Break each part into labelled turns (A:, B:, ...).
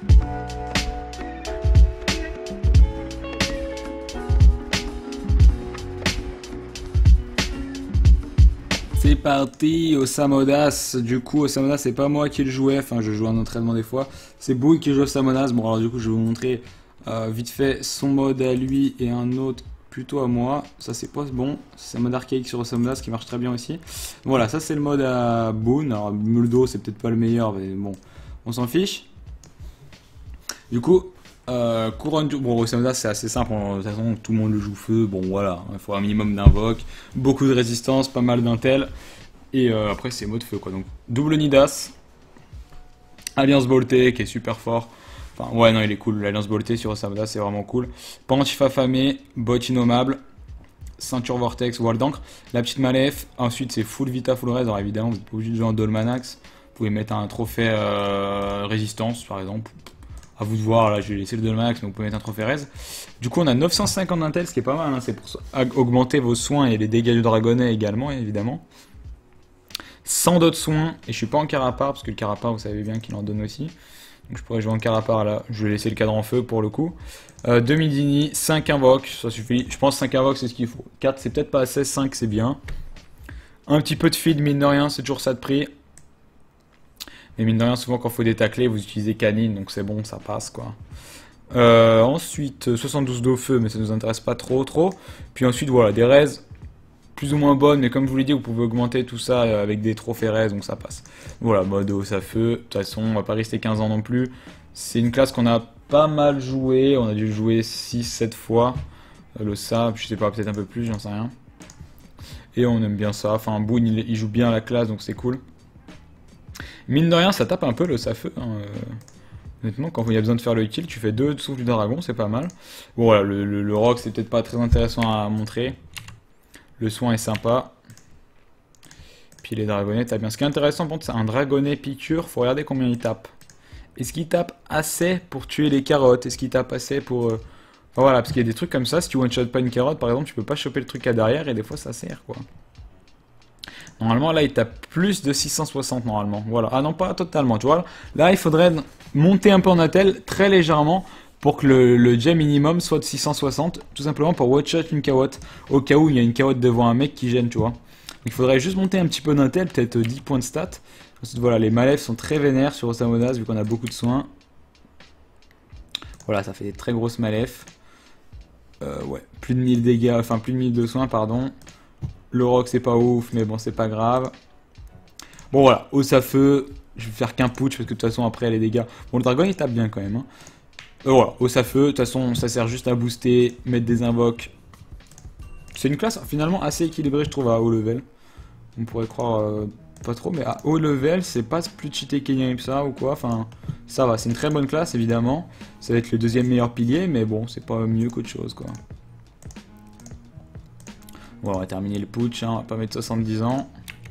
A: C'est parti, Osamodas. Du coup, Osamodas, c'est pas moi qui le jouais. Enfin, je joue en entraînement des fois. C'est Boone qui joue Osamodas. Bon, alors du coup, je vais vous montrer vite fait son mode à lui et un autre plutôt à moi. Ça, c'est pas bon. C'est un mode archaïque sur Osamodas qui marche très bien aussi. Voilà, ça, c'est le mode à Boone. Alors, Muldo, c'est peut-être pas le meilleur, mais bon, on s'en fiche. Du coup, couronne du... Bon, Osamodas, c'est assez simple. De toute façon, tout le monde le joue feu. Bon, voilà, il faut un minimum d'invoque, beaucoup de résistance, pas mal d'intel. Et après, c'est mode feu, quoi. Donc, double Nidas, Alliance Boltée, qui est super fort. Enfin, ouais, non, il est cool. L'Alliance Boltée sur Osamodas, c'est vraiment cool. Pentif affamé, bot innommable, ceinture vortex, wall d'encre. La petite Malef. Ensuite, c'est full Vita, full res. Alors, évidemment, vous n'êtes pas obligé de jouer en Dolmanax. Vous pouvez mettre un trophée résistance, par exemple. À vous de voir, là, je vais laisser le Dolmanax, mais vous pouvez mettre un trophée res. Du coup, on a 950 d'intel, ce qui est pas mal. Hein. C'est pour augmenter vos soins et les dégâts du dragonnet également, évidemment. 100 d'autres soins, et je suis pas en carapar, parce que le carapar, vous savez bien qu'il en donne aussi. Donc je pourrais jouer en carapar là, je vais laisser le cadre en feu pour le coup. 2 Midini, 5 invoques, ça suffit. Je pense 5 invoques c'est ce qu'il faut. 4 c'est peut-être pas assez, 5 c'est bien. Un petit peu de feed, mine de rien, c'est toujours ça de prix. Mais mine de rien, souvent quand il faut détacler, vous utilisez canine, donc c'est bon, ça passe quoi. Ensuite, 72 d'eau feu, mais ça nous intéresse pas trop. Puis ensuite, voilà, des raises plus ou moins bonnes, mais comme je vous l'ai dit, vous pouvez augmenter tout ça avec des trophées raises, donc ça passe. Voilà, mode hausse à feu. De toute façon, on va pas rester 15 ans non plus. C'est une classe qu'on a pas mal joué, on a dû jouer 6-7 fois. Le sap, je sais pas, peut-être un peu plus, j'en sais rien. Et on aime bien ça. Enfin, Boone, il joue bien la classe, donc c'est cool. Mine de rien, ça tape un peu le Safeu. Hein. Honnêtement, quand il y a besoin de faire le kill, tu fais 2 souffles du dragon, c'est pas mal. Bon, voilà, le rock, c'est peut-être pas très intéressant à montrer. Le soin est sympa. Puis les dragonnets, t'as bien. Ce qui est intéressant, par contre, c'est un dragonnet piqûre. Faut regarder combien il tape. Est-ce qu'il tape assez pour tuer les carottes? Est-ce qu'il tape assez pour... Enfin, voilà, parce qu'il y a des trucs comme ça. Si tu one-shot pas une carotte, par exemple, tu peux pas choper le truc à derrière et des fois, ça sert, quoi. Normalement, là, il tape plus de 660, normalement. Voilà. Ah non, pas totalement, tu vois. Là, il faudrait monter un peu en attel, très légèrement, pour que le jet minimum soit de 660, tout simplement pour one-shot une carotte, au cas où il y a une carotte devant un mec qui gêne, tu vois. Il faudrait juste monter un petit peu d'intel, peut-être 10 points de stats. Ensuite, voilà, les malefs sont très vénères sur Osamodas, vu qu'on a beaucoup de soins. Voilà, ça fait des très grosses malefs. Ouais, plus de 1000 dégâts, enfin plus de 1000 de soins, pardon. Le rock c'est pas ouf, mais bon c'est pas grave. Bon voilà, hausse à feu, je vais faire qu'un putsch parce que de toute façon après les dégâts... Bon le dragon il tape bien quand même. Hein. Voilà, hausse à feu, de toute façon ça sert juste à booster, mettre des invoques. C'est une classe finalement assez équilibrée je trouve à haut level. On pourrait croire pas trop, mais à haut level c'est pas plus cheaté qu'Elian ça ou quoi. Enfin ça va, c'est une très bonne classe évidemment. Ça va être le deuxième meilleur pilier, mais bon c'est pas mieux qu'autre chose quoi. Bon, on va terminer le putsch, hein, on va pas mettre 70 ans.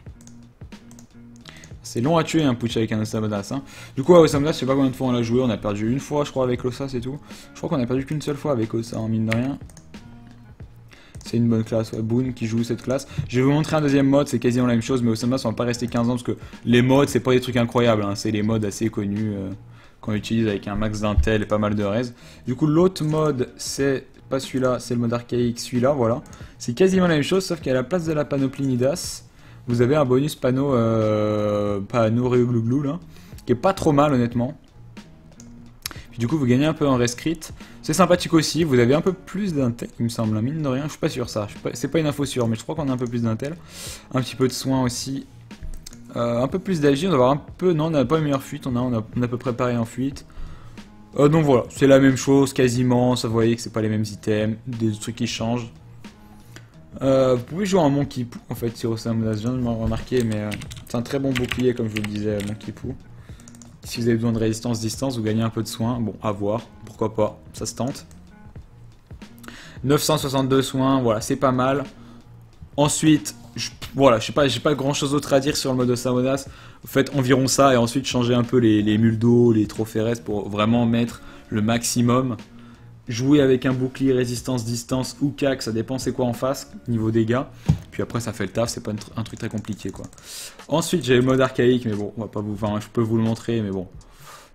A: C'est long à tuer un putsch avec un Osamodas. Hein. Du coup, à Osamodas, je sais pas combien de fois on l'a joué, on a perdu une fois, je crois, avec l'Osa, c'est tout. Je crois qu'on a perdu qu'une seule fois avec Osa, en mine de rien. C'est une bonne classe, ouais. Boone qui joue cette classe. Je vais vous montrer un deuxième mode, c'est quasiment la même chose, mais Osamodas, on va pas rester 15 ans parce que les modes, c'est pas des trucs incroyables, hein. C'est les modes assez connus qu'on utilise avec un max d'intel et pas mal de res. Du coup, l'autre mode, c'est pas celui-là, c'est le mode archaïque, celui-là, voilà. C'est quasiment la même chose, sauf qu'à la place de la panoplie Nidas, vous avez un bonus panneau Réoglouglou, là, qui est pas trop mal, honnêtement. Puis du coup, vous gagnez un peu en rescrit. C'est sympathique aussi, vous avez un peu plus d'intel, il me semble, hein, mine de rien, je suis pas sûr ça. C'est pas une info sûre, mais je crois qu'on a un peu plus d'intel. Un petit peu de soin aussi. Un peu plus d'agir, on va avoir un peu... Non, on n'a pas une meilleure fuite, on a à peu près pareil en fuite. Donc voilà, c'est la même chose quasiment, ça vous voyez que c'est pas les mêmes items, des trucs qui changent. Vous pouvez jouer en Monkey Poo en fait sur Osamodas, je viens de me remarquer, mais c'est un très bon bouclier comme je vous le disais, Monkey Poo. Si vous avez besoin de résistance distance, vous gagnez un peu de soins, bon à voir, pourquoi pas, ça se tente. 962 soins, voilà, c'est pas mal. Ensuite, voilà, j'ai pas grand chose d'autre à dire sur le mode Osamodas. Faites environ ça et ensuite changez un peu les muldos, les trophées restes pour vraiment mettre le maximum. Jouer avec un bouclier résistance distance ou cac, ça dépend c'est quoi en face, niveau dégâts. Puis après ça fait le taf, c'est pas un truc très compliqué quoi. Ensuite j'ai le mode archaïque, mais bon, on va pas vous, enfin, je peux vous le montrer, mais bon.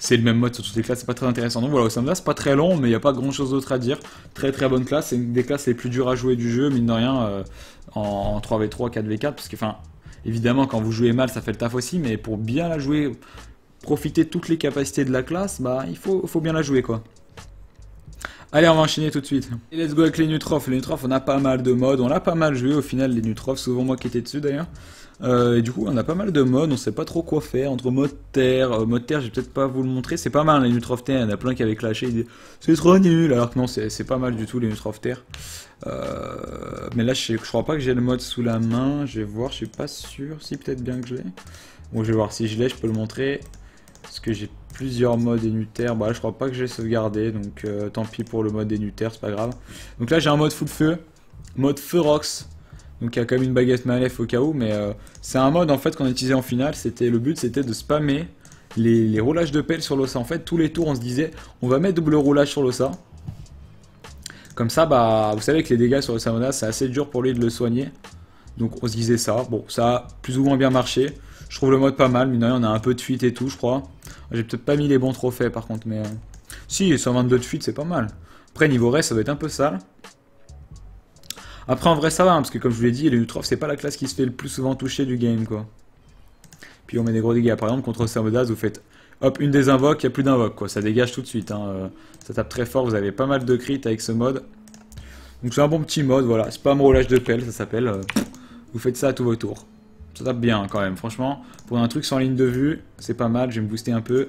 A: c'est le même mode sur toutes les classes, c'est pas très intéressant. Donc voilà, Osamda, c'est pas très long, mais il n'y a pas grand chose d'autre à dire. Très très bonne classe, c'est une des classes les plus dures à jouer du jeu, mine de rien, en 3v3, 4v4, parce que, enfin, évidemment, quand vous jouez mal, ça fait le taf aussi, mais pour bien la jouer, profiter de toutes les capacités de la classe, bah, il faut bien la jouer, quoi. Allez, on va enchaîner tout de suite. Et let's go avec les Nutroph. Les Nutroph, on a pas mal de modes, on a pas mal joué au final, les Nutroph, souvent moi qui étais dessus d'ailleurs. Et du coup, on a pas mal de modes, on sait pas trop quoi faire entre mode terre. Mode terre, je vais peut-être pas vous le montrer, c'est pas mal les Nutroph terre, il y en a plein qui avaient clashé, ils disaient c'est trop nul, alors que non, c'est pas mal du tout les Nutroph terre. Mais là, je crois pas que j'ai le mode sous la main, je vais voir, je suis pas sûr, si peut-être bien que je l'ai. Bon, je vais voir si je l'ai, je peux le montrer. Parce que j'ai plusieurs modes Nuter. Bah là, je crois pas que j'ai sauvegardé, donc tant pis pour le mode Nuter, c'est pas grave. Donc là, j'ai un mode full feu, mode Ferox. Donc il y a quand même une baguette Malef au cas où, mais c'est un mode en fait qu'on a utilisé en finale. Le but c'était de spammer les roulages de pelle sur l'ossa. En fait, tous les tours, on se disait, on va mettre double roulage sur l'ossa. Comme ça, bah, vous savez que les dégâts sur le Samonas, c'est assez dur pour lui de le soigner. Donc on se disait ça. Bon, ça a plus ou moins bien marché. Je trouve le mode pas mal, mine de rien, on a un peu de fuite et tout, je crois. J'ai peut-être pas mis les bons trophées par contre, mais... Si, 122 de fuite, c'est pas mal. Après, niveau reste, ça doit être un peu sale. Après, en vrai, ça va, hein, parce que comme je vous l'ai dit, les Nutroph, c'est pas la classe qui se fait le plus souvent toucher du game, quoi. Puis on met des gros dégâts. Par exemple, contre Samodas, vous faites, hop, une des invoques, il n'y a plus d'invoque, quoi. Ça dégage tout de suite, hein. Ça tape très fort, vous avez pas mal de crits avec ce mode. Donc c'est un bon petit mode, voilà. Spam roulage de pelle, ça s'appelle. Vous faites ça à tous vos tours. Ça tape bien quand même, franchement. Pour un truc sans ligne de vue, c'est pas mal. Je vais me booster un peu.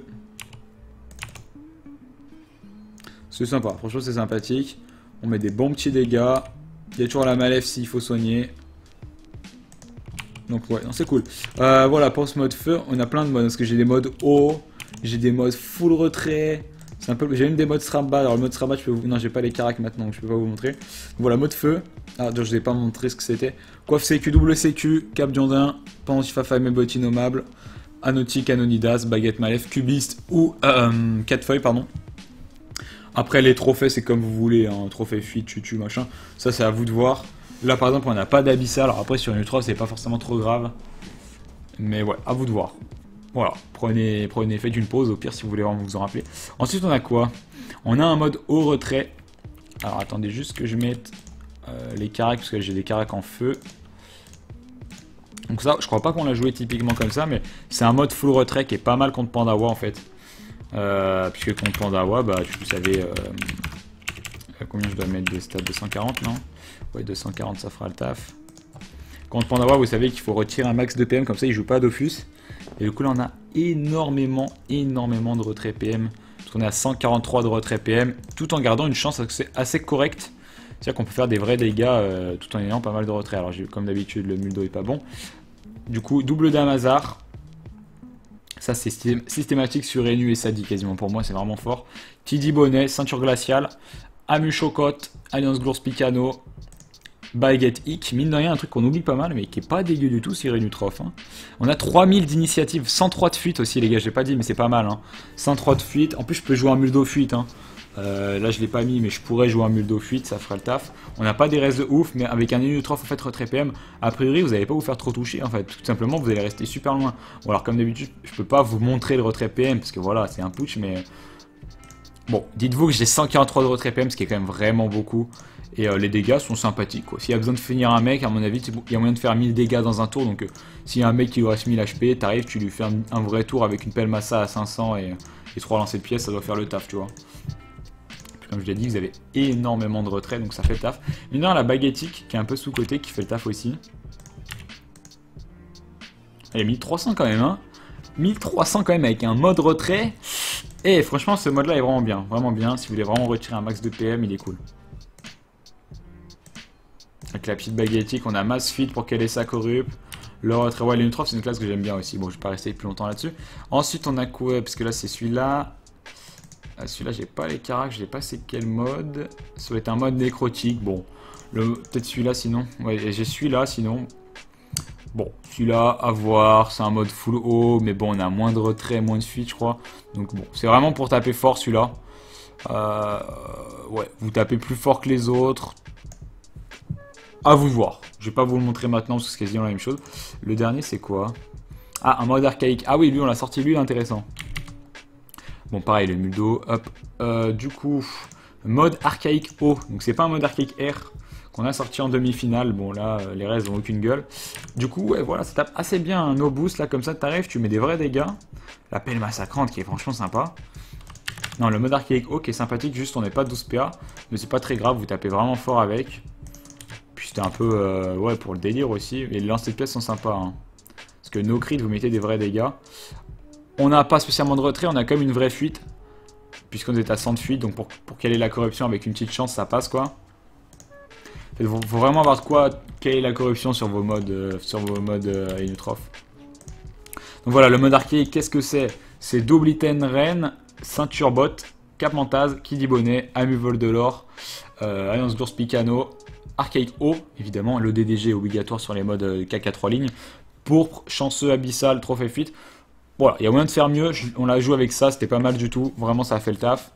A: C'est sympa, franchement c'est sympathique. On met des bons petits dégâts. Il y a toujours la Malef s'il faut soigner. Donc ouais, c'est cool. Voilà, pour ce mode feu, on a plein de modes. Parce que j'ai des modes haut, j'ai des modes full retrait. C'est un peu... J'ai une des modes Stramba. Alors le mode Stramba, je peux vous... Non, j'ai pas les caracs maintenant, donc je peux pas vous montrer. Donc, voilà, mode feu. Ah, je vous ai pas montré ce que c'était. Coiffe sécu, double sécu, cap diondin, pendentif affamé, bottine nommable, anotique, anonidas, baguette malef, cubiste ou 4 feuilles, pardon. Après les trophées, c'est comme vous voulez, hein, trophée fuite, tutu, machin. Ça, c'est à vous de voir. Là, par exemple, on n'a pas d'abyssal. Alors après, sur une U3, c'est pas forcément trop grave. Mais ouais, à vous de voir. Voilà, prenez, faites une pause, au pire, si vous voulez vraiment vous en rappeler. Ensuite, on a quoi? On a un mode haut retrait. Alors, attendez juste que je mette les caracs, parce que j'ai des caracs en feu. Donc ça, je crois pas qu'on l'a joué typiquement comme ça, mais c'est un mode full retrait qui est pas mal contre Pandawa, en fait. Puisque contre Pandawa, bah, vous savez... combien je dois mettre de stats? 240, non? Ouais, 240, ça fera le taf. Contre Pandawa, vous savez qu'il faut retirer un max de PM, comme ça il joue pas Dofus. Et du coup là on a énormément de retrait PM. Parce qu'on est à 143 de retrait PM, tout en gardant une chance assez correcte. C'est-à-dire qu'on peut faire des vrais dégâts tout en ayant pas mal de retrait. Alors comme d'habitude le Muldo est pas bon. Du coup double Damazar. Ça c'est systématique sur Enu et Sadi quasiment pour moi, c'est vraiment fort. Tidi Bonnet, ceinture glaciale, Amu Chocotte, Alliance Glours Picano, Baguette Hic, mine de rien, un truc qu'on oublie pas mal, mais qui est pas dégueu du tout, c'est Nutroph. Hein. On a 3000 d'initiative, 103 de fuite aussi, les gars, j'ai pas dit, mais c'est pas mal. Hein. 103 de fuite, en plus je peux jouer un Muldo fuite. Hein. Là je l'ai pas mis, mais je pourrais jouer un Muldo fuite, ça fera le taf. On n'a pas des restes de ouf, mais avec un Nutroph en fait retrait PM, a priori vous n'allez pas vous faire trop toucher, en fait. Tout simplement, vous allez rester super loin. Bon, alors comme d'habitude, je peux pas vous montrer le retrait PM, parce que voilà, c'est un putsch, mais... Bon, dites-vous que j'ai 143 de retrait PM, ce qui est quand même vraiment beaucoup. Et les dégâts sont sympathiques. S'il y a besoin de finir un mec, à mon avis, il y a moyen de faire 1000 dégâts dans un tour. Donc s'il y a un mec qui lui reste 1000 HP, t'arrives, tu lui fais un vrai tour avec une pelle massa à 500 et 3 lancers de pièces, ça doit faire le taf, tu vois. Puis, comme je l'ai dit, vous avez énormément de retrait, donc ça fait le taf. Mais non, la baguettique qui est un peu sous-côté, qui fait le taf aussi. Elle est 1300 quand même, hein. 1300 quand même avec un mode retrait. Et franchement, ce mode-là est vraiment bien. Vraiment bien. Si vous voulez vraiment retirer un max de PM, il est cool. Avec la petite baguettique, on a Mass Fit pour qu'elle ait sa corrup. Le retrait, ouais, les Nutroph, c'est une classe que j'aime bien aussi. Bon, je vais pas rester plus longtemps là-dessus. Ensuite, on a quoi? Parce que là, c'est celui-là. Celui-là, j'ai pas les caracs, je sais pas c'est quel mode. Ça va être un mode nécrotique. Bon, peut-être celui-là sinon. Ouais, j'ai celui-là sinon. Bon, celui-là, à voir, c'est un mode full haut, mais bon, on a moins de retrait, moins de fuite, je crois. Donc bon, c'est vraiment pour taper fort celui-là. Ouais, vous tapez plus fort que les autres. À vous de voir. Je vais pas vous le montrer maintenant parce que c'est quasiment la même chose. Le dernier, c'est quoi? Ah, un mode archaïque. Ah oui, lui, on l'a sorti, lui, il est intéressant. Bon, pareil, le Muldo, hop. Du coup, mode archaïque O. Donc, c'est pas un mode archaïque R qu'on a sorti en demi-finale. Bon, là, les restes n'ont aucune gueule. Du coup, ouais, voilà, ça tape assez bien un no boost. Là, comme ça, t'arrives, tu mets des vrais dégâts. La pelle massacrante qui est franchement sympa. Non, le mode archaïque O qui est sympathique, juste on n'est pas 12 PA. Mais c'est pas très grave, vous tapez vraiment fort avec. Puis c'était un peu, ouais, pour le délire aussi. Et les lancers de pièces sont sympas, hein. Parce que no crit, vous mettez des vrais dégâts. On n'a pas spécialement de retrait, on a quand même une vraie fuite. Puisqu'on est à 100 de fuite, donc pour caler la corruption avec une petite chance, ça passe quoi. Il faut vraiment avoir de quoi caler la corruption sur vos modes, Inutroph. Donc voilà, le mode archaïque, qu'est-ce que c'est? C'est double item reine, ceinture bot, cap mentase, qui dit bonnet, amu vol de l'or, alliance d'ours picano, archaïque O, évidemment, le DDG est obligatoire sur les modes KK 3 lignes, pourpre, chanceux, abyssal, trophée fuite. Voilà, il y a moyen de faire mieux, on l'a joué avec ça, c'était pas mal du tout, vraiment ça a fait le taf.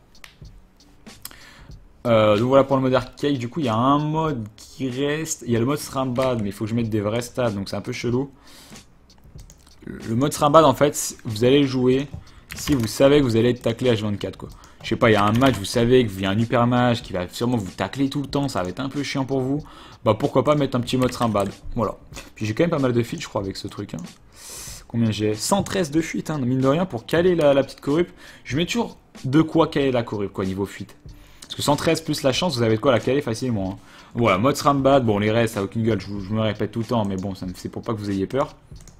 A: Donc voilà pour le mode arcade, du coup il y a un mode qui reste, il y a le mode Srimbad, mais il faut que je mette des vrais stats, donc c'est un peu chelou. Le mode Srimbad en fait, vous allez jouer si vous savez que vous allez être taclé H24 quoi. Je sais pas, il y a un match, vous savez qu'il y a un hyper mage qui va sûrement vous tacler tout le temps, ça va être un peu chiant pour vous. Bah pourquoi pas mettre un petit mode Srimbad, voilà. Puis j'ai quand même pas mal de feats je crois avec ce truc, hein. Combien j'ai? 113 de fuite, hein, mine de rien, pour caler la petite corrup. Je mets toujours de quoi caler la corrup, quoi, niveau fuite. Parce que 113 plus la chance, vous avez de quoi la caler facilement, hein. Voilà, mode Srimbad, bon, les restes, ça a aucune gueule, je me répète tout le temps, mais bon, c'est pour pas que vous ayez peur.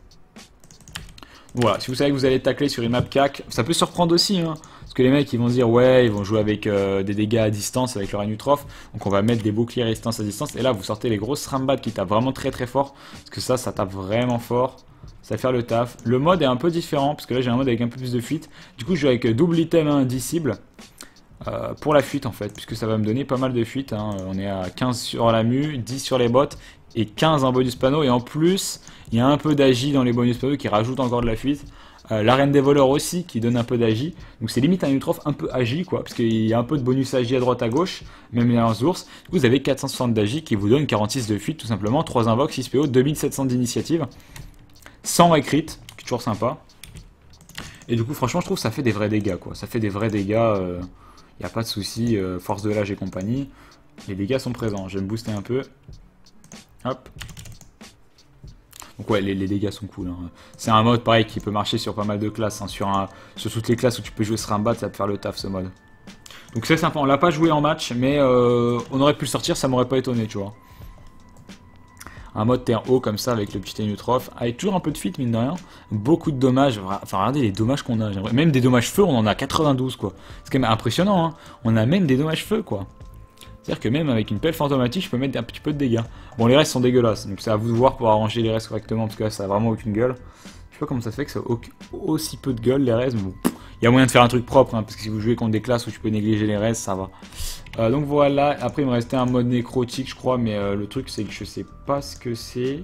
A: Voilà, si vous savez que vous allez tacler sur une map CAC, ça peut surprendre aussi, hein. Parce que les mecs, ils vont se dire, ouais, ils vont jouer avec des dégâts à distance avec leur Inutroph. Donc on va mettre des boucliers résistance à distance. Et là, vous sortez les grosses Srimbad qui tapent vraiment très très fort. Parce que ça tape vraiment fort. Ça va faire le taf. Le mode est un peu différent, parce que là j'ai un mode avec un peu plus de fuite. Du coup je joue avec double item indicible pour la fuite en fait, puisque ça va me donner pas mal de fuite, hein. On est à 15 sur la mue, 10 sur les bots et 15 en bonus panneau. Et en plus, il y a un peu d'agi dans les bonus panneaux qui rajoute encore de la fuite. L'arène des voleurs aussi qui donne un peu d'agi. Donc c'est limite un Inutroph un peu agi quoi, parce qu'il y a un peu de bonus agi à droite à gauche, même les lance d'ours. Du coup vous avez 460 d'agi qui vous donne 46 de fuite tout simplement, 3 invoques, 6 PO, 2700 d'initiative. Sans écrit, qui est toujours sympa. Et du coup, franchement, je trouve que ça fait des vrais dégâts, quoi. Ça fait des vrais dégâts, y a pas de souci, force de l'âge et compagnie. Les dégâts sont présents. Je vais me booster un peu. Hop. Donc ouais, les dégâts sont cool, hein. C'est un mode, pareil, qui peut marcher sur pas mal de classes, hein. Sur toutes les classes où tu peux jouer Srimbad, ça va te faire le taf, ce mode. Donc c'est sympa. On l'a pas joué en match, mais on aurait pu le sortir, ça m'aurait pas étonné, tu vois. Un mode terre haut comme ça avec le petit Inutroph, avec toujours un peu de fuite mine de rien, beaucoup de dommages, enfin regardez les dommages qu'on a, même des dommages feu on en a 92 quoi, c'est quand même impressionnant, hein. On a même des dommages feu quoi, c'est-à-dire que même avec une pelle fantomatique je peux mettre un petit peu de dégâts. Bon les restes sont dégueulasses, donc c'est à vous de voir pour arranger les restes correctement, parce que là ça a vraiment aucune gueule, je sais pas comment ça se fait que ça a aussi peu de gueule les restes, mais bon, il y a moyen de faire un truc propre, hein, parce que si vous jouez contre des classes où tu peux négliger les restes ça va. Donc voilà, après il me restait un mode nécrotique je crois, mais le truc c'est que je sais pas ce que c'est.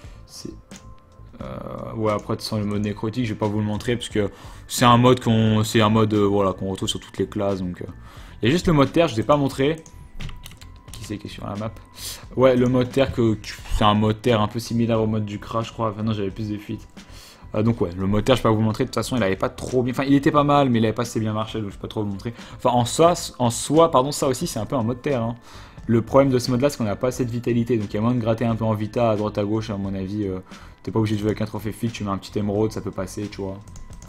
A: Ouais, après sans le mode nécrotique je vais pas vous le montrer parce que c'est un mode voilà, qu'on retrouve sur toutes les classes. Donc il y a juste le mode terre, je vous ai pas montré. Qui c'est qui est sur la map? Ouais, le mode terre, c'est un mode terre un peu similaire au mode du crash je crois, enfin non j'avais plus de fuite. Donc ouais, le mode terre je peux pas vous le montrer, de toute façon il avait pas trop bien, enfin il était pas mal mais il avait pas assez bien marché, donc je peux pas trop vous le montrer. Enfin en soi pardon, ça aussi c'est un peu un mode terre, hein. Le problème de ce mode là c'est qu'on a pas assez de vitalité, donc il y a moyen de gratter un peu en vita à droite à gauche à mon avis. T'es pas obligé de jouer avec un trophée fuite, tu mets un petit émeraude, ça peut passer tu vois.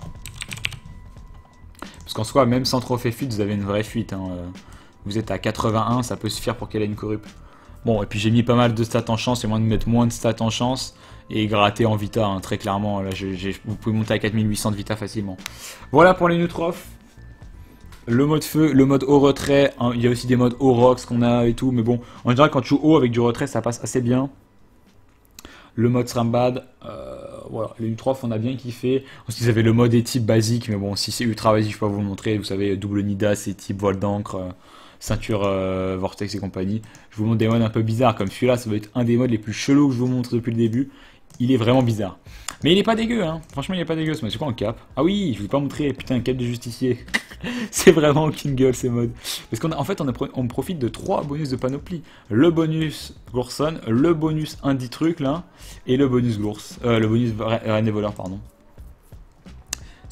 A: Parce qu'en soi même sans trophée fuite vous avez une vraie fuite, hein. Vous êtes à 81, ça peut suffire pour qu'elle ait une corrup. Bon, et puis j'ai mis pas mal de stats en chance, il y a moyen de mettre moins de stats en chance et gratter en vita, hein, très clairement. Là, vous pouvez monter à 4800 de vita facilement. Voilà pour les Inutroph. Le mode feu, le mode haut retrait, hein, il y a aussi des modes haut rocks qu'on a et tout, mais bon, en général quand tu joues haut avec du retrait ça passe assez bien. Le mode Srimbad, voilà, les Inutroph on a bien kiffé. Ensuite ils avaient le mode type basique, mais bon, si c'est ultra basique je peux pas vous le montrer, vous savez, double Nida, c'est type voile d'encre. Ceinture Vortex et compagnie. Je vous montre des modes un peu bizarres comme celui-là, ça va être un des modes les plus chelous que je vous montre depuis le début. Il est vraiment bizarre. Mais il est pas dégueu, hein. Franchement, il est pas dégueu ce mode. C'est quoi un cap? Ah oui, je vous ai pas montré, putain, un cap de justicier. C'est vraiment aucune gueule ces modes. Parce qu'en fait, on profite de 3 bonus de panoplie. Le bonus Gourson, le bonus Indie Truc là, et le bonus le bonus Reine des voleurs, pardon.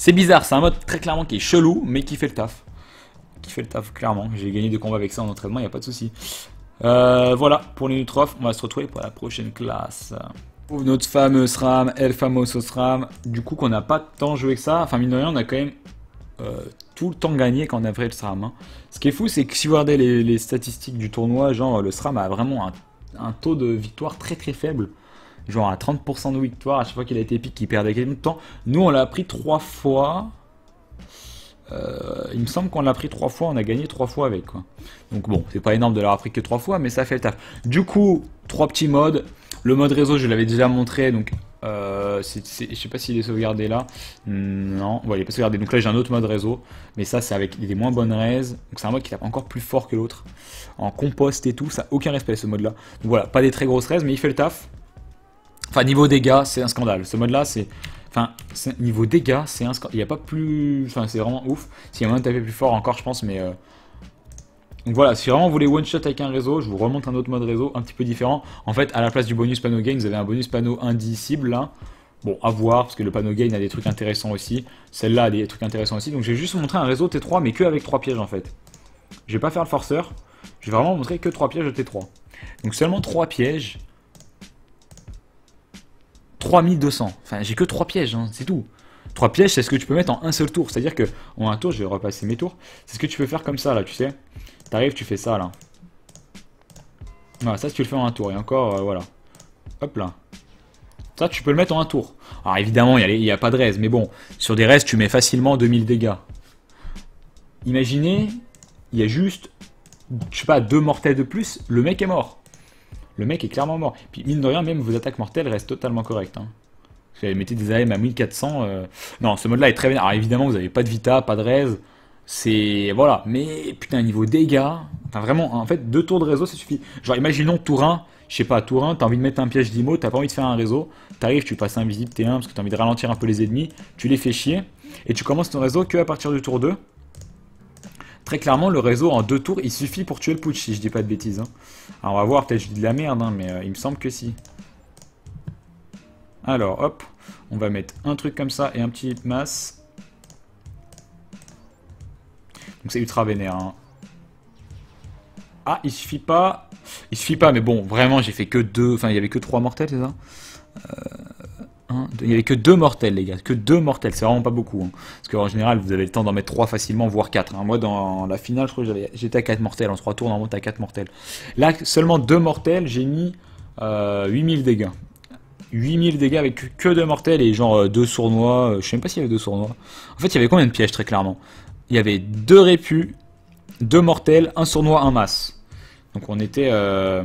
A: C'est bizarre, c'est un mode très clairement qui est chelou, mais qui fait le taf. Qui fait le taf, clairement. J'ai gagné des combats avec ça en entraînement, il n'y a pas de souci. Voilà, pour les Nutrof, on va se retrouver pour la prochaine classe. Notre fameux SRAM, El Famoso SRAM. Du coup, qu'on n'a pas tant joué que ça. Enfin, mine de rien, on a quand même tout le temps gagné quand on a fait le SRAM. Hein. Ce qui est fou, c'est que si vous regardez les statistiques du tournoi, genre le SRAM a vraiment un taux de victoire très très faible. Genre à 30% de victoire à chaque fois qu'il a été épique, il perdait quelques de temps. Nous, on l'a pris 3 fois. Il me semble qu'on l'a pris 3 fois, on a gagné 3 fois avec quoi. Donc bon, c'est pas énorme de l'avoir pris que 3 fois, mais ça fait le taf. Du coup, 3 petits modes. Le mode réseau, je l'avais déjà montré, donc je sais pas s'il est sauvegardé là. Non, ouais, il est pas sauvegardé. Donc là, j'ai un autre mode réseau, mais ça, c'est avec des moins bonnes raises. Donc c'est un mode qui tape encore plus fort que l'autre. En compost et tout, ça n'a aucun respect ce mode là. Donc voilà, pas des très grosses raises, mais il fait le taf. Enfin, niveau dégâts, c'est un scandale. Ce mode là, c'est. Enfin, niveau dégâts, c'est un scandale. Il n'y a pas plus. Enfin, c'est vraiment ouf. S'il y a moyen de taper plus fort encore, je pense, mais. Donc voilà, si vraiment vous voulez one shot avec un réseau, je vous remonte un autre mode réseau un petit peu différent. En fait, à la place du bonus panneau gain, vous avez un bonus panneau indicible là. Bon, à voir, parce que le panneau gain a des trucs intéressants aussi. Celle-là a des trucs intéressants aussi. Donc, je vais juste vous montrer un réseau T3, mais que avec 3 pièges en fait. Je vais pas faire le forceur. Je vais vraiment montrer que 3 pièges de T3. Donc, seulement 3 pièges. 3200. Enfin, j'ai que 3 pièges, hein, c'est tout. 3 pièges, c'est ce que tu peux mettre en un seul tour. C'est-à-dire que, en un tour, je vais repasser mes tours. C'est ce que tu peux faire comme ça, là, tu sais. T'arrives, tu fais ça, là. Voilà, ça, tu le fais en un tour. Et encore, voilà. Hop là. Ça, tu peux le mettre en un tour. Alors, évidemment, il n'y a pas de raise. Mais bon, sur des raises, tu mets facilement 2000 dégâts. Imaginez, il y a juste, je sais pas, 2 mortels de plus. Le mec est mort. Le mec est clairement mort. Puis, mine de rien, même vos attaques mortelles restent totalement correctes. Hein. Vous mettez des AM à 1400. Non, ce mode-là est très bien. Alors, évidemment, vous n'avez pas de vita, pas de raise. C'est. Voilà. Mais, putain, niveau dégâts. Enfin, vraiment, en fait, 2 tours de réseau, ça suffit. Genre, imaginons tour 1. Je sais pas, tour 1, t'as envie de mettre un piège d'IMO, t'as pas envie de faire un réseau. T'arrives, tu passes invisible T1 parce que t'as envie de ralentir un peu les ennemis. Tu les fais chier. Et tu commences ton réseau que à partir du tour 2. Très clairement, le réseau en 2 tours, il suffit pour tuer le putsch, si je dis pas de bêtises. Hein. Alors, on va voir, peut-être je dis de la merde, hein, mais il me semble que si. Alors, hop, on va mettre un truc comme ça et un petit masse. Donc c'est ultra vénère. Hein. Ah, il suffit pas. Il suffit pas, mais bon, vraiment, j'ai fait que 2. Enfin, il y avait que 3 mortels, c'est ça il n'y avait que 2 mortels, les gars. Que 2 mortels, c'est vraiment pas beaucoup. Hein. Parce qu'en général, vous avez le temps d'en mettre 3 facilement, voire 4. Hein. Moi, dans la finale, je crois que j'étais à 4 mortels. En 3 tours, normalement, t'as 4 mortels. Là, seulement 2 mortels, j'ai mis 8000 dégâts. 8000 dégâts avec que 2 mortels et genre 2 sournois. Je sais même pas s'il y avait 2 sournois. En fait, il y avait combien de pièges, très clairement? Il y avait 2 répus, 2 mortels, 1 sournois, 1 masse. Donc on était à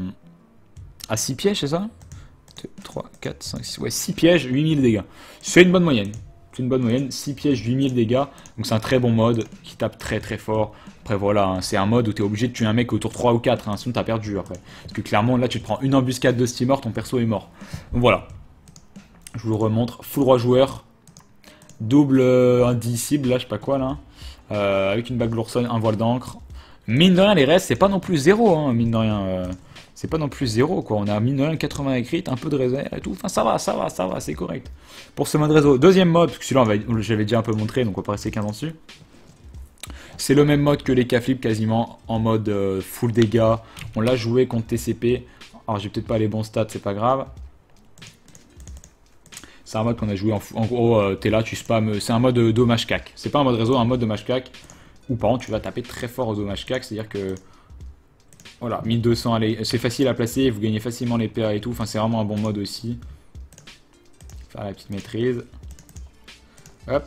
A: 6 pièges, c'est ça? 2, 3, 4, 5, 6, ouais, 6 pièges, 8000 dégâts. C'est une bonne moyenne. C'est une bonne moyenne, 6 pièges, 8000 dégâts. Donc c'est un très bon mode qui tape très très fort. Après voilà, hein, c'est un mode où tu es obligé de tuer un mec au tour 3 ou 4, hein, sinon tu as perdu après. Parce que clairement là tu te prends une embuscade de steamer, ton perso est mort. Donc voilà. Je vous le remontre. Full roi joueur. Double indicible, là je sais pas quoi là. Avec une bague Lourson, un voile d'encre. Mine de rien, les restes, c'est pas non plus 0, hein, mine de rien. C'est pas non plus 0, quoi. On a mine de rien 80 écrites, un peu de réserve et tout. Enfin, ça va, c'est correct. Pour ce mode réseau. Deuxième mode, parce que celui-là, j'avais déjà un peu montré, donc on va pas rester 15 ans dessus. C'est le même mode que les K-Flip, quasiment, en mode full dégâts. On l'a joué contre TCP. Alors, j'ai peut-être pas les bons stats, c'est pas grave. C'est un mode qu'on a joué en gros, t'es là, tu spams. C'est un mode dommage cac. C'est pas un mode réseau, un mode dommage cac. Ou par contre, tu vas taper très fort au dommage cac, c'est-à-dire que. Voilà, 1200, c'est facile à placer, vous gagnez facilement les PA et tout. Enfin, c'est vraiment un bon mode aussi. Faire la petite maîtrise. Hop.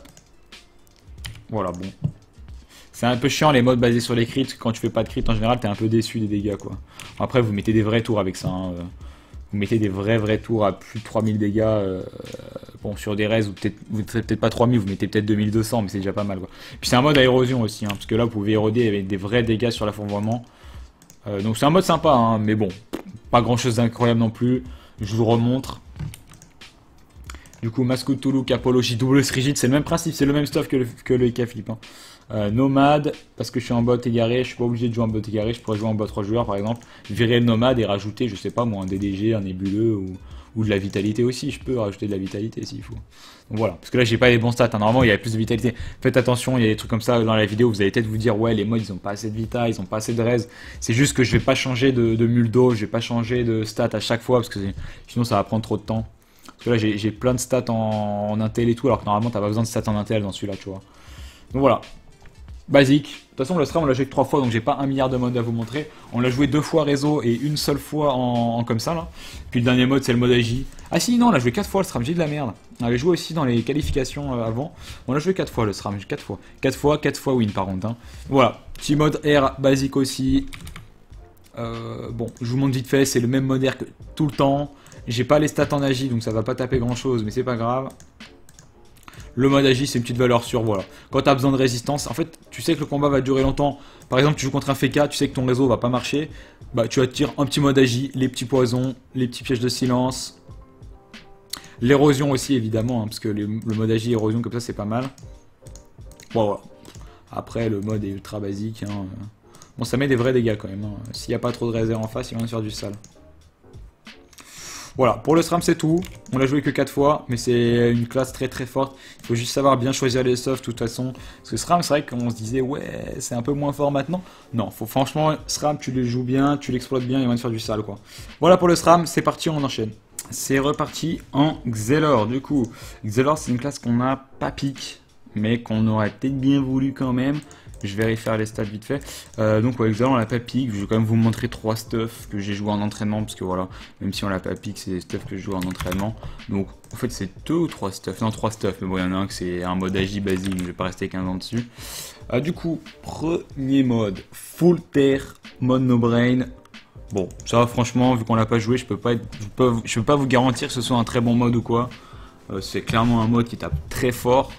A: Voilà, bon. C'est un peu chiant les modes basés sur les crits, parce que quand tu fais pas de crit, en général, t'es un peu déçu des dégâts, quoi. Après, vous mettez des vrais tours avec ça. Hein. Vous mettez des vrais tours à plus de 3000 dégâts. Bon, sur des raises, vous ne serez peut-être pas 3000, vous mettez peut-être 2200, mais c'est déjà pas mal, quoi. Puis c'est un mode à érosion aussi, hein, parce que là, vous pouvez éroder avec des vrais dégâts sur la fourvoiement. Donc c'est un mode sympa, hein, mais bon, pas grand chose d'incroyable non plus. Je vous remontre. Du coup, Masque Toulouse, Capologie, double rigide, c'est le même principe, c'est le même stuff que le K-Flip. Hein. Nomade, parce que je suis en bot égaré, je suis pas obligé de jouer en bot égaré, je pourrais jouer en bot 3 joueurs par exemple. Virer le nomade et rajouter, je sais pas moi, un DDG, un nébuleux ou de la vitalité aussi, je peux rajouter de la vitalité s'il faut. Donc voilà, parce que là j'ai pas les bons stats, hein. Normalement il y avait plus de vitalité. Faites attention, il y a des trucs comme ça dans la vidéo, vous allez peut-être vous dire ouais les mods ils ont pas assez de vita, ils ont pas assez de res. C'est juste que je vais pas changer de muldo, je vais pas changer de stats à chaque fois, parce que sinon ça va prendre trop de temps. Parce que là j'ai plein de stats en Intel et tout, alors que normalement t'as pas besoin de stats en Intel dans celui-là, tu vois. Donc voilà. Basique. De toute façon, le SRAM, on l'a joué que 3 fois, donc j'ai pas 1 milliard de modes à vous montrer. On l'a joué 2 fois réseau et une seule fois en comme ça, là. Puis le dernier mode, c'est le mode AJ. Ah si, non, on l'a joué 4 fois le SRAM, j'ai de la merde. On avait joué aussi dans les qualifications avant. On l'a joué 4 fois le SRAM, 4 fois. 4 fois win par contre. Hein. Voilà. Petit mode R basique aussi. Bon, je vous montre vite fait, c'est le même mode R que tout le temps. J'ai pas les stats en AJ, donc ça va pas taper grand chose, mais c'est pas grave. Le mode agi, c'est une petite valeur sûre, voilà. Quand tu as besoin de résistance, en fait, tu sais que le combat va durer longtemps. Par exemple, tu joues contre un FK, tu sais que ton réseau va pas marcher. Bah, tu attires un petit mode agi, les petits poisons, les petits pièges de silence. L'érosion aussi, évidemment, hein, parce que le mode agi, érosion, comme ça, c'est pas mal. Bon, voilà. Après, le mode est ultra basique. Hein. Bon, ça met des vrais dégâts quand même. Hein. S'il n'y a pas trop de réserve en face, il va se faire du sale. Voilà, pour le SRAM c'est tout, on l'a joué que 4 fois, mais c'est une classe très très forte, il faut juste savoir bien choisir les softs de toute façon, parce que SRAM c'est vrai qu'on se disait ouais c'est un peu moins fort maintenant, non, faut franchement SRAM tu les joues bien, tu l'exploites bien, il va te faire du sale quoi. Voilà pour le SRAM, c'est parti, on enchaîne. C'est reparti en Xelor du coup, Xelor c'est une classe qu'on n'a pas pique, mais qu'on aurait peut-être bien voulu quand même. Je vais refaire les stats vite fait. Donc ouais, Xelor on l'a pas pique. Je vais quand même vous montrer 3 stuffs que j'ai joué en entraînement. Parce que voilà, même si on l'a pas pique, c'est des stuffs que je joue en entraînement. Donc en fait c'est 2 ou 3 stuffs. Non 3 stuffs. Mais bon il y en a un que c'est un mode agi basique. Je vais pas rester 15 ans dessus. Du coup, premier mode. Full terre, mode no brain. Bon, ça franchement, vu qu'on l'a pas joué, je peux pas vous garantir que ce soit un très bon mode ou quoi. C'est clairement un mode qui tape très fort.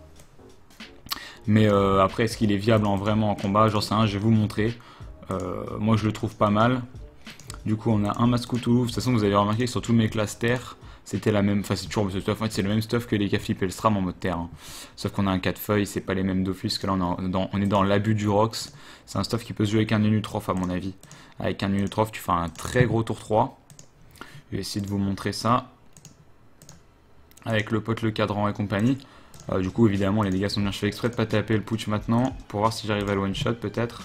A: Mais après, est-ce qu'il est viable vraiment en combat? J'en sais rien, je vais vous montrer. Moi, je le trouve pas mal. Du coup, on a un Mascoutouf. De toute façon, vous avez remarqué que sur tous mes classes terre, c'était la même. Enfin, c'est toujours ce stuff. En fait, c'est le même stuff que les Caflip et le SRAM en mode terre. Hein. Sauf qu'on a un 4 feuilles, c'est pas les mêmes Dofus. Que là, on est dans l'abus du Rox. C'est un stuff qui peut se jouer avec un Unutrof, à mon avis. Avec un Unutrof, tu fais un très gros tour 3. Je vais essayer de vous montrer ça. Avec le pote, le cadran et compagnie. Du coup, évidemment, les dégâts sont bien. Je fais exprès de pas taper le putsch maintenant pour voir si j'arrive à le one shot peut-être.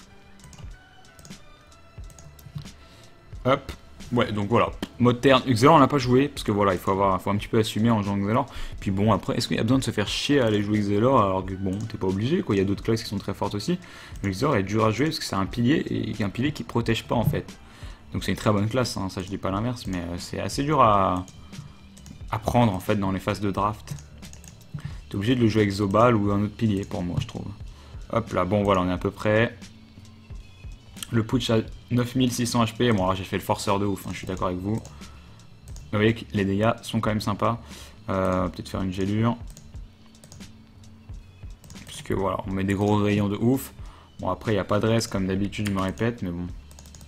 A: Hop. Ouais, donc voilà. Mode terre. Xelor, on l'a pas joué parce que voilà, il faut un petit peu assumer en jouant Xelor. Puis bon, après, est-ce qu'il y a besoin de se faire chier à aller jouer Xelor alors que bon, t'es pas obligé quoi. Il y a d'autres classes qui sont très fortes aussi. Mais Xelor est dur à jouer parce que c'est un pilier et un pilier qui protège pas en fait. Donc c'est une très bonne classe. Hein, ça, je dis pas l'inverse, mais c'est assez dur à prendre en fait dans les phases de draft. T'es obligé de le jouer avec Zobal ou un autre pilier pour moi, je trouve. Hop là, bon voilà, on est à peu près. Le putsch à 9600 HP. Bon, alors j'ai fait le forceur de ouf, hein, je suis d'accord avec vous. Vous voyez que les dégâts sont quand même sympas. Peut-être faire une gélure. Puisque voilà, on met des gros rayons de ouf. Bon, après, il n'y a pas de reste comme d'habitude, je me répète, mais bon.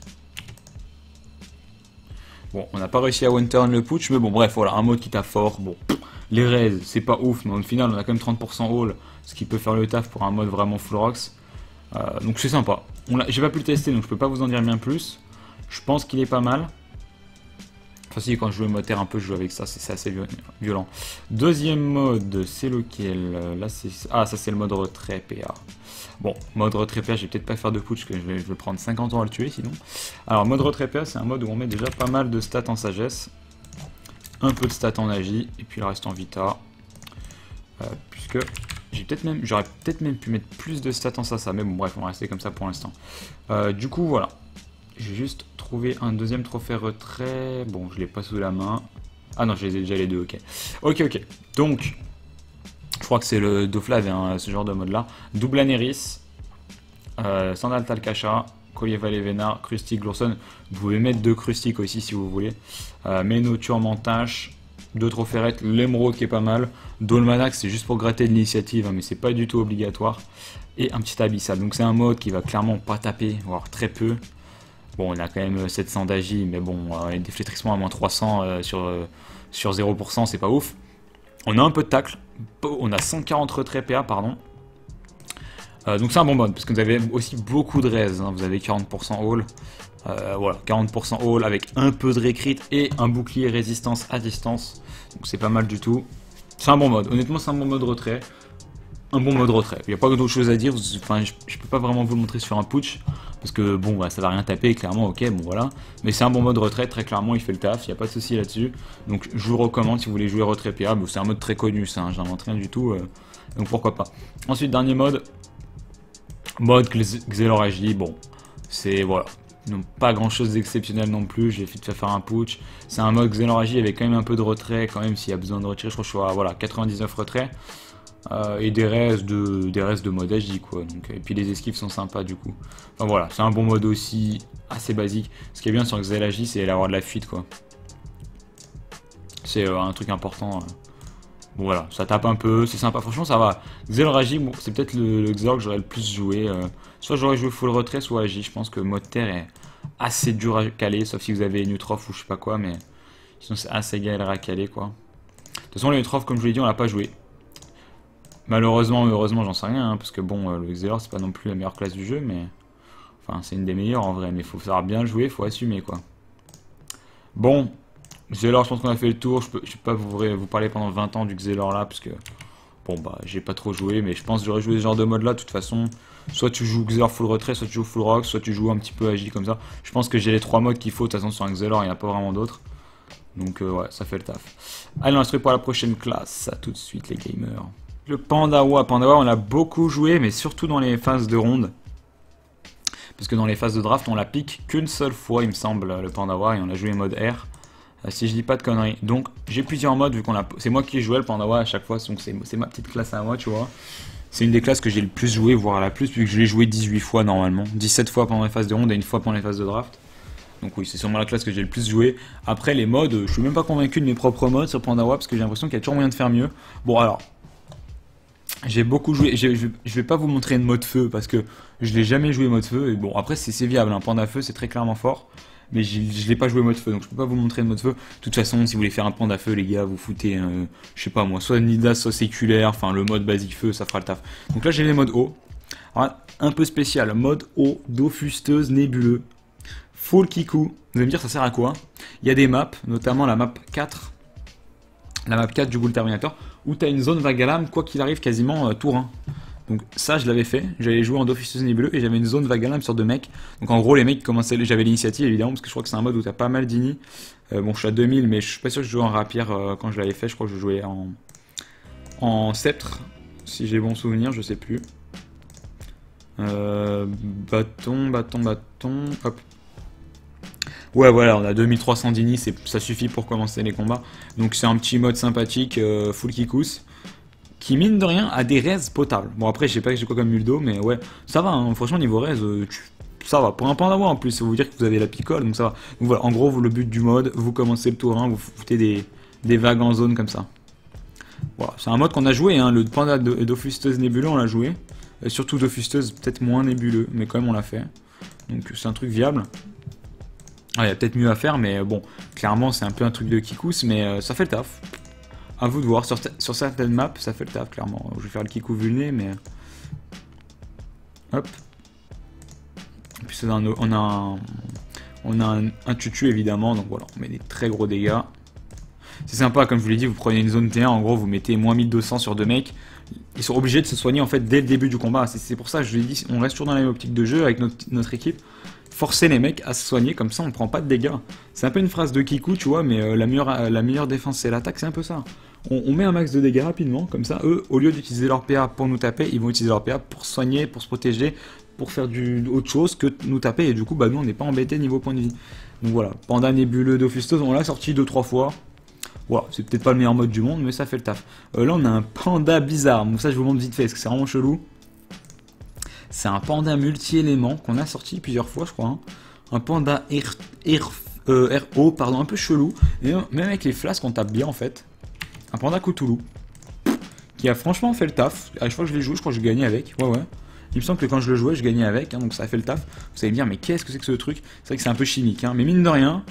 A: Bon, on n'a pas réussi à one turn le putsch, mais bon, bref, voilà, un mode qui tape fort. Bon. Les raids, c'est pas ouf, mais au final, on a quand même 30% all, ce qui peut faire le taf pour un mode vraiment full rocks. Donc c'est sympa. J'ai pas pu le tester, donc je peux pas vous en dire bien plus. Je pense qu'il est pas mal. Enfin si, quand je joue le mode terre un peu, je joue avec ça, c'est assez violent. Deuxième mode, c'est lequel? Là, c'est... Ah, ça c'est le mode retrait PA. Bon, mode retrait PA, je vais peut-être pas faire de putsch, que je vais prendre 50 ans à le tuer sinon. Alors, mode retrait PA, c'est un mode où on met déjà pas mal de stats en sagesse. Un peu de stats en agi, et puis le reste en vita. Puisque j'aurais peut-être même pu mettre plus de stats en ça, mais bon bref, on va rester comme ça pour l'instant. Du coup voilà, j'ai juste trouvé un deuxième trophée retrait. Bon, je l'ai pas sous la main. Ah non, je les ai déjà les deux, ok. Ok, donc, je crois que c'est le Doflav, hein, ce genre de mode là. Double Aneris, Sandal Talcacha, Collier Valévena, Krusty Glorson. Vous pouvez mettre 2 Krusty aussi si vous voulez. Meno Turmentache, 2 Trophérette, l'Emeraude qui est pas mal. Dolmanax, c'est juste pour gratter de l'initiative, hein, mais c'est pas du tout obligatoire. Et un petit Abyssal. Donc c'est un mode qui va clairement pas taper, voire très peu. Bon, on a quand même 700 d'agi, mais bon, des flétrissements à moins 300 sur 0%, c'est pas ouf. On a un peu de tacle. On a 140 retraits PA, pardon. Donc c'est un bon mode, parce que vous avez aussi beaucoup de raise, hein. Vous avez 40% all, voilà, 40% all avec un peu de récrit et un bouclier résistance à distance. Donc c'est pas mal du tout. C'est un bon mode, honnêtement c'est un bon mode retrait. Un bon mode retrait, il n'y a pas d'autre chose à dire, enfin je peux pas vraiment vous le montrer sur un putsch, parce que bon bah, ça va rien taper, clairement, ok, bon voilà. Mais c'est un bon mode retrait, très clairement il fait le taf, il n'y a pas de souci là-dessus. Donc je vous recommande si vous voulez jouer retrait PA, c'est un mode très connu ça, hein, j'invente rien du tout, donc pourquoi pas. Ensuite dernier mode, Xelor HJ, bon, c'est voilà. Non, pas grand chose d'exceptionnel non plus, j'ai fait faire un putsch. C'est un mode Xelor HJ avec quand même un peu de retrait, quand même s'il y a besoin de retirer, je crois que je suis à voilà, 99 retraits. Et des restes de mode HJ quoi, donc, et puis les esquives sont sympas du coup. Enfin voilà, c'est un bon mode aussi, assez basique. Ce qui est bien sur Xel HJ, c'est l'avoir de la fuite quoi. C'est un truc important. Bon voilà, ça tape un peu, c'est sympa, franchement ça va. Xelor HJ, bon, c'est peut-être le Xelor que j'aurais le plus joué. Soit j'aurais joué full retrait, soit HJ. Je pense que mode terre est assez dur à caler, sauf si vous avez Neutrof ou je sais pas quoi, mais sinon c'est assez galère à caler quoi. De toute façon, le Neutrof, comme je vous l'ai dit, on l'a pas joué. Malheureusement, heureusement, j'en sais rien, hein, parce que bon, le Xelor, c'est pas non plus la meilleure classe du jeu, mais... Enfin, c'est une des meilleures en vrai, mais il faut savoir bien jouer, faut assumer, quoi. Bon, Xelor, je pense qu'on a fait le tour, je peux pas vous parler pendant 20 ans du Xelor là, parce que... Bon, bah, j'ai pas trop joué, mais je pense que j'aurais joué ce genre de mode là, de toute façon. Soit tu joues Xelor full retrait, soit tu joues full rock, soit tu joues un petit peu AJ comme ça. Je pense que j'ai les 3 modes qu'il faut, de toute façon, sur un Xelor, il n'y a pas vraiment d'autres. Donc, ouais, ça fait le taf. Allez, on se retrouve pour la prochaine classe, à tout de suite, les gamers. Le Pandawa, on a beaucoup joué, mais surtout dans les phases de ronde. Parce que dans les phases de draft, on la pique qu'une seule fois, il me semble, le Pandawa, et on a joué mode R. Si je dis pas de conneries. Donc j'ai plusieurs modes, vu qu'on a... C'est moi qui jouais le Pandawa à chaque fois, donc c'est ma petite classe à moi, tu vois. C'est une des classes que j'ai le plus joué, voire la plus, vu que je l'ai joué 18 fois normalement. 17 fois pendant les phases de ronde et une fois pendant les phases de draft. Donc oui, c'est sûrement la classe que j'ai le plus joué. Après les modes, je suis même pas convaincu de mes propres modes sur Pandawa, parce que j'ai l'impression qu'il y a toujours moyen de faire mieux. Bon alors... J'ai beaucoup joué, je vais pas vous montrer une mode feu parce que je l'ai jamais joué mode feu et bon après c'est viable, un panda feu c'est très clairement fort mais je l'ai pas joué mode feu donc je peux pas vous montrer une mode feu. De toute façon si vous voulez faire un panda feu les gars vous foutez je sais pas moi soit Nida soit séculaire, enfin le mode basique feu ça fera le taf. Donc là j'ai les modes eau, alors, un peu spécial, mode eau, d'eau fusteuse nébuleux, full kikou, vous allez me dire ça sert à quoi? Il y a des maps, notamment la map 4. La map 4 du Ghoul Terminator, où tu as une zone vague à lame, quoi qu'il arrive, quasiment tour 1. Donc ça, je l'avais fait. J'avais joué en Dofus nébuleux et j'avais une zone vague à lame, une sorte de mec. Donc en gros, les mecs commençaient. J'avais l'initiative évidemment, parce que je crois que c'est un mode où tu as pas mal d'ini. Bon, je suis à 2000, mais je suis pas sûr que je jouais en rapière quand je l'avais fait. Je crois que je jouais en sceptre, si j'ai bon souvenir, je sais plus. Bâton, hop. Ouais voilà, on a 2300 d'ini, ça suffit pour commencer les combats. Donc c'est un petit mode sympathique, full kikous, qui mine de rien a des raises potables. Bon après je sais pas que j'ai quoi comme muldo, mais ouais, ça va, hein. Franchement niveau raise, ça va. Pour un panda en plus, ça veut vous dire que vous avez la picole, donc ça va. Donc voilà, en gros le but du mode, vous commencez le tour 1, vous foutez des vagues en zone comme ça. Voilà, c'est un mode qu'on a joué, hein. Le panda d'offusteuse nébuleux on l'a joué. Surtout d'offusteuse peut-être moins nébuleux, mais quand même on l'a fait. Donc c'est un truc viable. Il y a peut-être mieux à faire, mais bon, clairement c'est un peu un truc de kikous, mais ça fait le taf. À vous de voir, sur certaines maps, ça fait le taf, clairement. Je vais faire le kikou vulné, mais... Hop. Et puis on a un tutu, évidemment, donc voilà, on met des très gros dégâts. C'est sympa, comme je vous l'ai dit, vous prenez une zone T1, en gros, vous mettez moins 1200 sur deux mecs. Ils sont obligés de se soigner, en fait, dès le début du combat. C'est pour ça que je vous ai dit, on reste toujours dans la même optique de jeu avec notre équipe. Forcer les mecs à se soigner, comme ça on prend pas de dégâts. C'est un peu une phrase de Kiku, tu vois, mais la meilleure défense c'est l'attaque, c'est un peu ça. On met un max de dégâts rapidement, comme ça, eux, au lieu d'utiliser leur PA pour nous taper, ils vont utiliser leur PA pour soigner, pour se protéger, pour faire autre chose que nous taper, et du coup, bah nous on n'est pas embêtés niveau point de vie. Donc voilà, Panda nébuleux d'Ophistos, on l'a sorti 2-3 fois. Voilà, c'est peut-être pas le meilleur mode du monde, mais ça fait le taf. Là on a un panda bizarre, donc ça je vous montre vite fait, parce que c'est vraiment chelou. C'est un panda multi-éléments qu'on a sorti plusieurs fois, je crois. Hein. Un panda RO, pardon, un peu chelou. Et même avec les flasques, on tape bien en fait. Un panda Cthulhu. Qui a franchement fait le taf. À chaque fois que je l'ai joué, je crois que j'ai gagné avec. Ouais, ouais. Il me semble que quand je le jouais, je gagnais avec. Hein, donc ça a fait le taf. Vous allez me dire, mais qu'est-ce que c'est que ce truc? C'est vrai que c'est un peu chimique. Hein, mais mine de rien,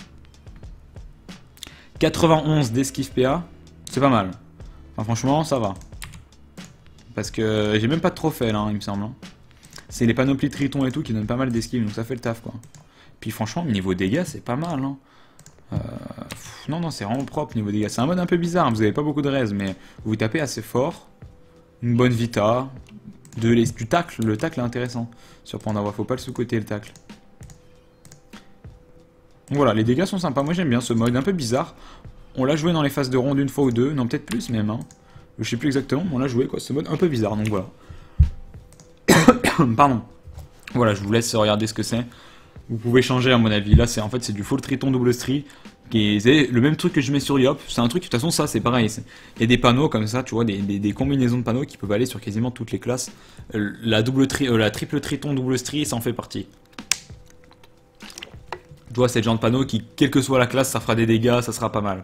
A: 91 d'esquive PA, c'est pas mal. Enfin, franchement, ça va. Parce que j'ai même pas de trophée là, hein, il me semble. Hein. c'est les panoplies Triton et tout qui donnent pas mal d'esquive, donc ça fait le taf quoi. Puis franchement, niveau dégâts, c'est pas mal. Hein. Non, non, c'est vraiment propre niveau dégâts. C'est un mode un peu bizarre, hein. Vous avez pas beaucoup de res, mais vous tapez assez fort. Une bonne vita, du tacle. Le tacle est intéressant sur Pandora, faut pas le sous-côté le tacle. Donc voilà, les dégâts sont sympas. Moi j'aime bien ce mode un peu bizarre. On l'a joué dans les phases de ronde une fois ou deux, non peut-être plus même. Hein. Je sais plus exactement, mais on l'a joué quoi. Ce mode un peu bizarre, donc voilà. Pardon. Voilà, je vous laisse regarder ce que c'est. Vous pouvez changer à mon avis. Là, c'est en fait c'est du full triton double stri. C'est le même truc que je mets sur Yop. C'est un truc, de toute façon, ça c'est pareil. Il y a des panneaux comme ça, tu vois, des combinaisons de panneaux qui peuvent aller sur quasiment toutes les classes. La triple triton double stri, ça en fait partie. Tu vois, c'est le genre de panneau qui, quelle que soit la classe, ça fera des dégâts, ça sera pas mal.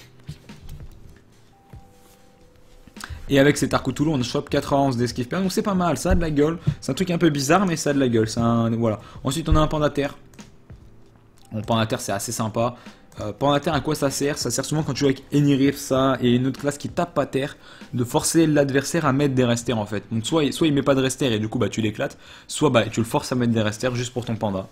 A: Et avec cet arc Cthulhu, on chope 91 d'esquive perle, donc c'est pas mal, ça a de la gueule. C'est un truc un peu bizarre, mais ça a de la gueule. Voilà. Ensuite, on a un Pandater. Bon, Pandater, c'est assez sympa. Pandater, à quoi ça sert? Ça sert souvent quand tu joues avec Enirif, ça, et une autre classe qui tape pas terre, de forcer l'adversaire à mettre des resters en fait. Donc soit il met pas de resters et du coup bah tu l'éclates, soit bah tu le forces à mettre des resters juste pour ton panda.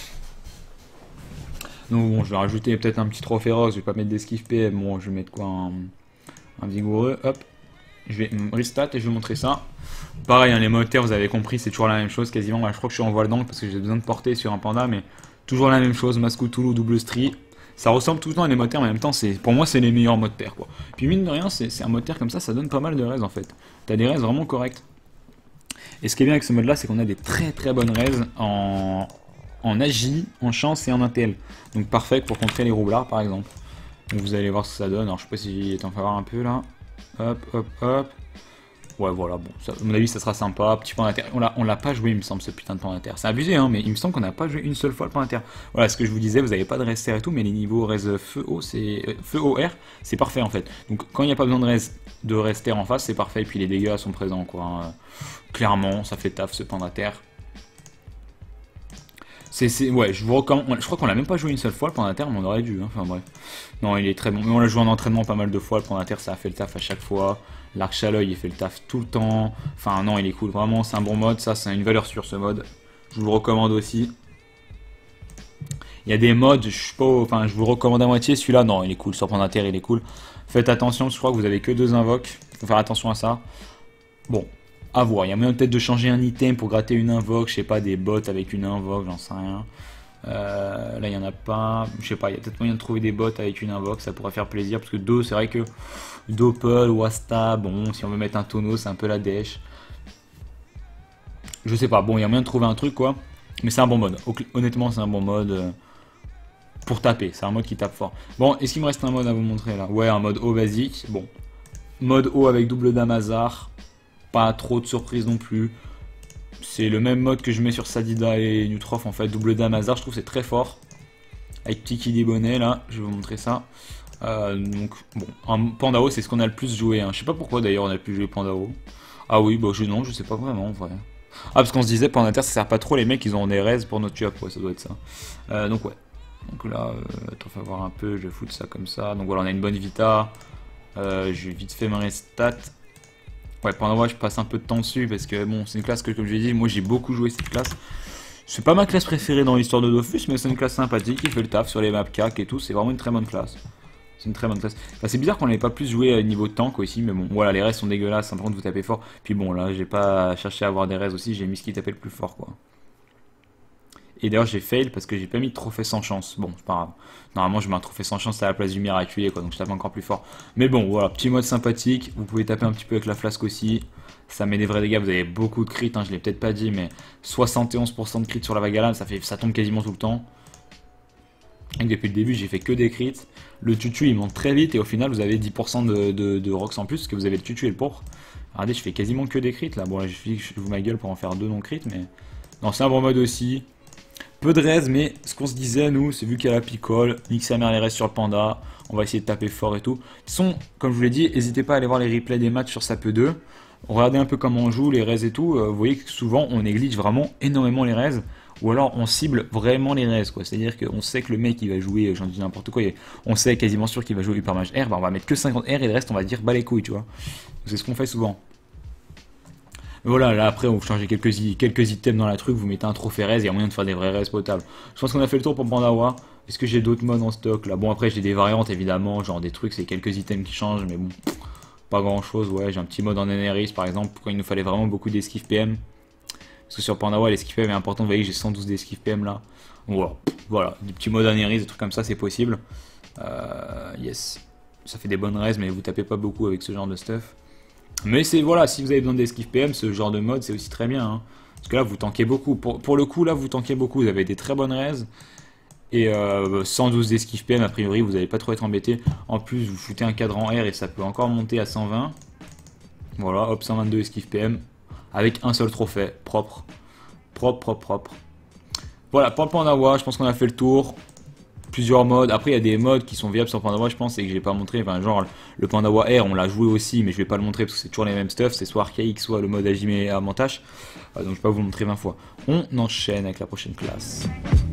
A: Donc bon, je vais rajouter peut-être un petit 3 féroce, je vais pas mettre d'esquive PM, bon je vais mettre quoi, un vigoureux, hop. Je vais restart et je vais montrer ça. Pareil, hein, les moteurs, vous avez compris, c'est toujours la même chose quasiment. Ouais, je crois que je suis en voile d'angle parce que j'ai besoin de porter sur un panda, mais toujours la même chose, Masque Cthulhu, double stri. Ça ressemble tout le temps à les moteurs, mais en même temps, pour moi, c'est les meilleurs modes pair, quoi. Puis mine de rien, c'est un moteur comme ça donne pas mal de res en fait. T'as des res vraiment correctes. Et ce qui est bien avec ce mode là, c'est qu'on a des très très bonnes res en agi, en chance et en intel. Donc parfait pour contrer les roublards par exemple. Donc vous allez voir ce que ça donne. Alors je sais pas si j'ai temps de faire voir un peu là. Hop, hop, hop. Ouais, voilà, bon, ça, à mon avis, ça sera sympa. Petit point d'inter. On l'a pas joué, il me semble, ce putain de point d'inter. C'est abusé, hein, mais il me semble qu'on n'a pas joué une seule fois le point d'inter. Voilà, ce que je vous disais, vous n'avez pas de rester et tout, mais les niveaux res feu O, feu OR, c'est parfait en fait. Donc quand il n'y a pas besoin de rester en face, c'est parfait. Et puis les dégâts sont présents, quoi. Hein. Clairement, ça fait taf ce point d'inter. Ouais, je vous recommande. Je crois qu'on l'a même pas joué une seule fois le point d'inter, mais on aurait dû. Hein. Enfin bref. Non, il est très bon. Mais on l'a joué en entraînement pas mal de fois. Le point d'inter, ça a fait le taf à chaque fois. L'arc chaleuil, il fait le taf tout le temps. Enfin, non, il est cool. Vraiment, c'est un bon mode. Ça, c'est une valeur sûre ce mode. Je vous le recommande aussi. Il y a des modes, je sais pas. Enfin, je vous le recommande à moitié. Celui-là, non, il est cool. Sur point d'inter, il est cool. Faites attention, je crois que vous avez que 2 invoques. Faut faire attention à ça. Bon. À voir, il y a moyen peut-être de changer un item pour gratter une invoque, je sais pas, des bots avec une invoque, j'en sais rien. Là il y en a pas, je sais pas, il y a peut-être moyen de trouver des bots avec une invoque, ça pourrait faire plaisir, parce que Do, c'est vrai que Doppel ou Asta, bon, si on veut mettre un tonneau, c'est un peu la dèche. Je sais pas, bon, il y a moyen de trouver un truc quoi, mais c'est un bon mode, honnêtement c'est un bon mode pour taper, c'est un mode qui tape fort. Bon, est-ce qu'il me reste un mode à vous montrer là? Ouais, un mode O basique, bon. Mode O avec double Damazar. Pas trop de surprises non plus. C'est le même mode que je mets sur Sadida et Nutrof en fait. Double Damazar, je trouve c'est très fort. Avec petit Kili Bonnet là, je vais vous montrer ça. Donc bon, un Pandao c'est ce qu'on a le plus joué. Hein. Je sais pas pourquoi d'ailleurs on a le plus joué Pandao. Ah oui, bah non, je sais pas vraiment en vrai. Ah parce qu'on se disait Pandater ça sert pas trop, les mecs ils ont des res pour notre tuap, ouais ça doit être ça. Donc ouais. Donc là, attends, faut voir un peu, je vais foutre ça comme ça. Donc voilà, on a une bonne vita. Je vais vite fait me restat. Ouais, pendant moi je passe un peu de temps dessus parce que bon, c'est une classe que, comme je l'ai dit, moi j'ai beaucoup joué cette classe. C'est pas ma classe préférée dans l'histoire de Dofus, mais c'est une classe sympathique qui fait le taf sur les maps CAC et tout. C'est vraiment une très bonne classe. C'est une très bonne classe. Enfin, c'est bizarre qu'on n'ait pas plus joué à niveau de tank aussi, mais bon, voilà, les restes sont dégueulasses. Par contre, vous tapez fort. Puis bon, là, j'ai pas cherché à avoir des restes aussi, j'ai mis ce qui tapait le plus fort, quoi. Et d'ailleurs, j'ai fail parce que j'ai pas mis de trophée sans chance. Bon, c'est pas grave. Normalement, je mets un trophée sans chance à la place du miraculé, quoi. Donc, je tape encore plus fort. Mais bon, voilà, petit mode sympathique. Vous pouvez taper un petit peu avec la flasque aussi. Ça met des vrais dégâts. Vous avez beaucoup de crits, hein, je l'ai peut-être pas dit, mais 71% de crits sur la Vagalame, ça tombe quasiment tout le temps. Et depuis le début, j'ai fait que des crits. Le tutu, il monte très vite et au final, vous avez 10% de rocks en plus parce que vous avez le tutu et le pourpre. Regardez, je fais quasiment que des crits là. Bon, là, je vous ma gueule pour en faire 2 non crits, mais non, c'est un bon mode aussi. Peu de res, mais ce qu'on se disait, nous, c'est vu qu'il y a la picole, mixer à mère les res sur le panda, on va essayer de taper fort et tout. De toute façon, comme je vous l'ai dit, n'hésitez pas à aller voir les replays des matchs sur Sape 2. Regardez un peu comment on joue, les res et tout. Vous voyez que souvent, on néglige vraiment énormément les res, ou alors on cible vraiment les res, quoi. C'est-à-dire qu'on sait que le mec, il va jouer, j'en dis n'importe quoi, on sait quasiment sûr qu'il va jouer Hyper Mage R, bah on va mettre que 50 R et le reste, on va dire bah les couilles, tu vois. C'est ce qu'on fait souvent. Voilà, là après vous changez quelques items dans la truc, vous mettez un trophée raise, il y a moyen de faire des vrais raises potables. Je pense qu'on a fait le tour pour Pandawa. Est-ce que j'ai d'autres modes en stock là? Bon après j'ai des variantes évidemment, genre des trucs, c'est quelques items qui changent, mais bon, pas grand chose, ouais, j'ai un petit mode en Eneris par exemple, pourquoi il nous fallait vraiment beaucoup d'esquive PM. Parce que sur Pandawa l'esquive PM est important, vous voyez j'ai 112 d'esquive PM là. Voilà, voilà, des petits modes Eneris, des trucs comme ça c'est possible. Yes, ça fait des bonnes raises mais vous tapez pas beaucoup avec ce genre de stuff. Mais c'est voilà, si vous avez besoin d'esquive PM, ce genre de mode c'est aussi très bien. Hein. Parce que là vous tankez beaucoup. Pour le coup là vous tankez beaucoup, vous avez des très bonnes raises. Et 112 d'esquive PM a priori vous n'allez pas trop être embêté. En plus vous foutez un cadran R et ça peut encore monter à 120. Voilà, hop 122 esquive PM. Avec un seul trophée, propre. Propre. Voilà, pour le Pandawa, je pense qu'on a fait le tour. Plusieurs modes. Après, il y a des modes qui sont viables sur Pandawa, je pense, et que j'ai pas montré. Enfin, genre, le Pandawa R, on l'a joué aussi, mais je vais pas le montrer parce que c'est toujours les mêmes stuff. C'est soit archaïque, soit le mode Hajime Avantage. Donc, je vais pas vous le montrer 20 fois. On enchaîne avec la prochaine classe.